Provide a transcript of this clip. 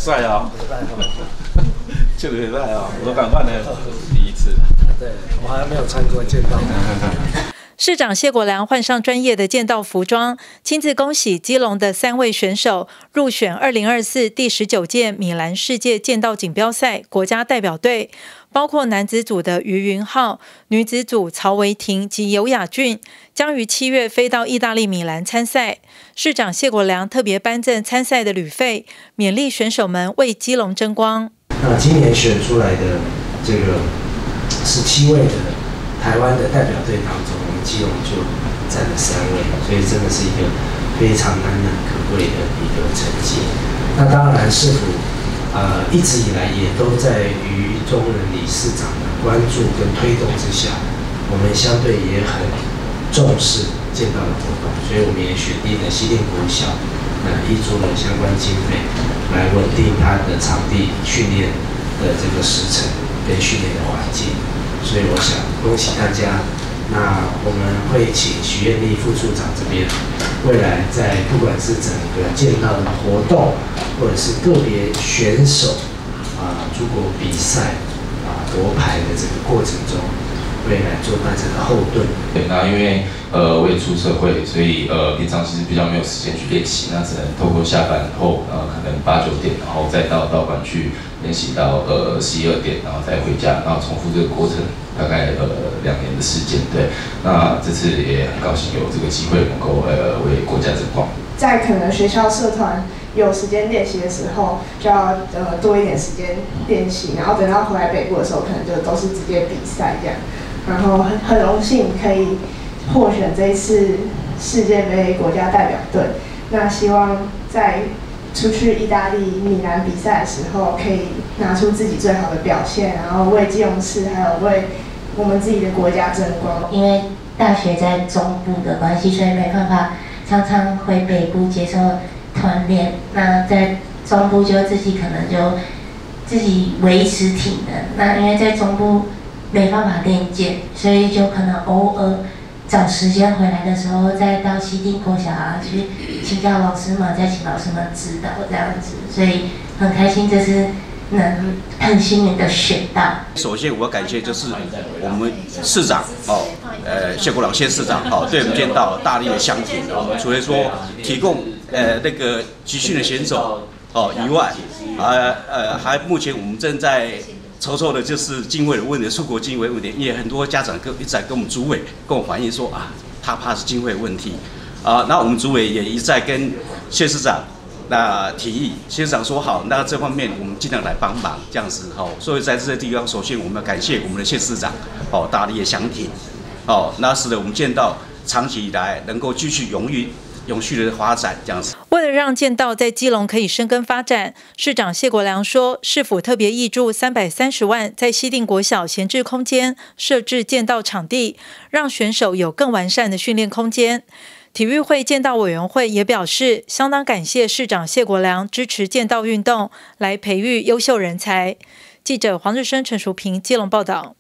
帅啊！这个礼拜啊，我赶快呢，第一次。 对，我还没有穿过剑道。 市长谢国良换上专业的剑道服装，亲自恭喜基隆的3位选手入选2024第19届米兰世界剑道锦标赛国家代表队，包括男子组的于云浩、女子组曹维婷及尤雅俊，将于7月飞到意大利米兰参赛。市长谢国良特别颁赠参赛的旅费，勉励选手们为基隆争光。 那今年选出来的这个17位的台湾的代表队当中，我们基隆就占了3位，所以真的是一个非常难能可贵的一个成绩。那当然，市府一直以来也都在于中人理事长的关注跟推动之下，我们相对也很重视剑道的活动，所以我们也选定了西电国小，挹注了相关经费来稳定它的场地训练的这个时程跟训练的环境。所以我想恭喜大家。那我们会请许愿力副处长这边，未来在不管是整个剑道的活动，或者是个别选手出国比赛夺牌的这个过程中，会来做大家的后盾。 对，那因为我也出社会，所以平常其实比较没有时间去练习，那只能透过下班后可能8、9点，然后再到道馆去练习到11、2点，然后再回家，然后重复这个过程。大概2年的时间，对，那这次也很高兴有这个机会能够为国家争光。 在可能学校社团有时间练习的时候，就要多一点时间练习，然后等到回来北部的时候，可能就都是直接比赛这样。然后很荣幸可以获选这一次世界杯国家代表队，那希望在出去意大利米兰比赛的时候，可以拿出自己最好的表现，然后为基隆市还有为我们自己的国家争光。 因为大学在中部的关系，所以没办法常常回北部接受团练。那在中部就自己可能就自己维持体能。那因为在中部没办法练剑，所以就可能偶尔找时间回来的时候，再到西定国小去请教老师们，再请老师们指导这样子。所以很开心，这是能很幸运的选到。 首先，我要感谢就是我们市长谢国良谢市长对我们剑道大力的相挺除了说提供那个集训的选手以外，还目前我们正在筹的就是经费的问题，出国经费问题，也很多家长一直在跟我们主委跟我反映说他怕是经费问题那我们主委也一再跟谢市长提议，谢市长说好，那这方面我们尽量来帮忙这样子所以在这个地方，首先我们要感谢我们的谢市长大力的相挺那使得我们剑道长期以来能够继续永续的发展这样子。 为了让剑道在基隆可以生根发展，市长谢国良说，市府特别挹注330万，在西定国小闲置空间设置剑道场地，让选手有更完善的训练空间。体育会剑道委员会也表示，相当感谢市长谢国良支持剑道运动，来培育优秀人才。记者黄日升、陈淑平基隆报道。